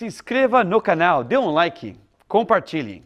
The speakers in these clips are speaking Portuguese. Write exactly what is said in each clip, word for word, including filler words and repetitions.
Se inscreva no canal, dê um like, compartilhe.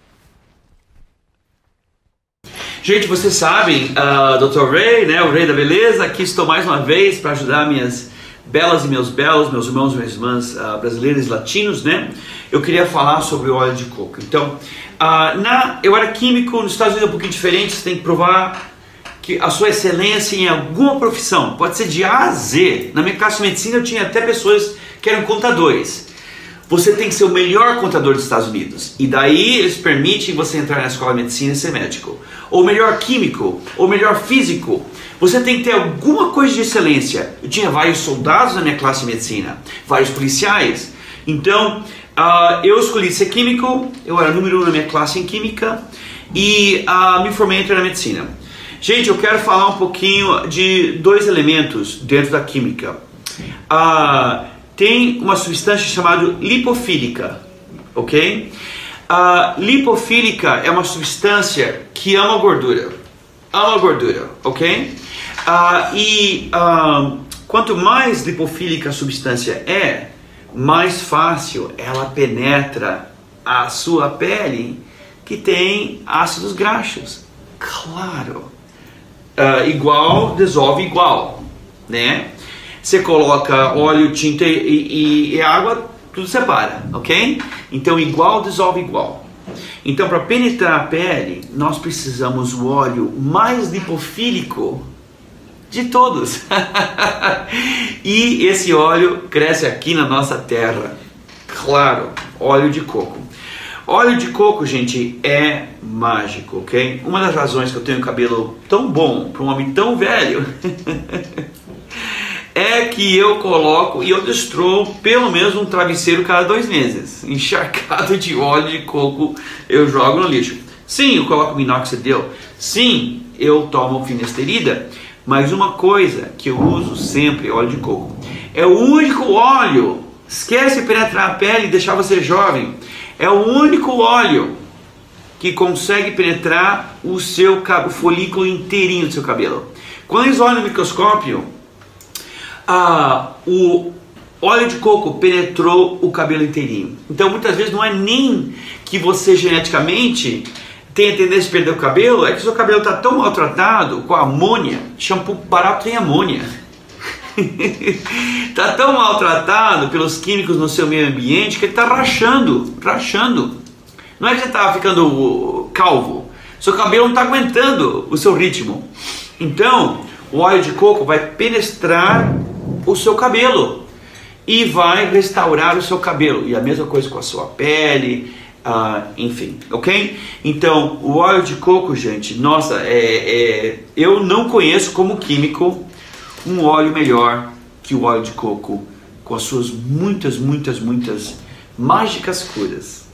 Gente, vocês sabem, uh, doutor Ray, né, o Rei da Beleza, aqui estou mais uma vez para ajudar minhas belas e meus belos, meus irmãos e minhas irmãs uh, brasileiros e latinos, né? Eu queria falar sobre o óleo de coco. Então, uh, na, eu era químico, nos Estados Unidos é um pouquinho diferente, você tem que provar que a sua excelência em alguma profissão, pode ser de A a Z. Na minha classe de medicina eu tinha até pessoas que eram contadores. Você tem que ser o melhor contador dos Estados Unidos. E daí eles permitem você entrar na escola de medicina e ser médico. Ou melhor químico, ou melhor físico. Você tem que ter alguma coisa de excelência. Eu tinha vários soldados na minha classe de medicina, vários policiais. Então, uh, eu escolhi ser químico, eu era número um na minha classe em química e uh, me formei em medicina. Gente, eu quero falar um pouquinho de dois elementos dentro da química. Uh, tem uma substância chamada lipofílica, ok? A lipofílica é uma substância que ama gordura, ama gordura, ok? Uh, e uh, quanto mais lipofílica a substância é, mais fácil ela penetra a sua pele que tem ácidos graxos. Claro, uh, igual dissolve igual, né? Você coloca óleo, tinta e, e, e água, tudo separa, ok? Então igual dissolve igual. Então para penetrar a pele, nós precisamos o óleo mais lipofílico de todos. E esse óleo cresce aqui na nossa terra. Claro, óleo de coco. Óleo de coco, gente, é mágico, ok? Uma das razões que eu tenho cabelo tão bom para um homem tão velho é que eu coloco e eu destruo pelo menos um travesseiro cada dois meses. Encharcado de óleo de coco eu jogo no lixo. Sim, eu coloco minoxidil. Sim, eu tomo finasterida. Mas uma coisa que eu uso sempre, óleo de coco, é o único óleo, esquece de penetrar a pele e deixar você jovem, é o único óleo que consegue penetrar o seu o folículo inteirinho do seu cabelo. Quando eles olham no microscópio, ah, o óleo de coco penetrou o cabelo inteirinho. Então muitas vezes não é nem que você geneticamente tem a tendência de perder o cabelo, é que o seu cabelo está tão maltratado com a amônia. Shampoo barato tem amônia. Está tão maltratado pelos químicos no seu meio ambiente que ele está rachando, rachando. Não é que você está ficando calvo, seu cabelo não está aguentando o seu ritmo. Então o óleo de coco vai penetrar o seu cabelo e vai restaurar o seu cabelo. E a mesma coisa com a sua pele, uh, enfim, ok? Então, o óleo de coco, gente, nossa, é, é, eu não conheço como químico um óleo melhor que o óleo de coco com as suas muitas, muitas, muitas mágicas curas.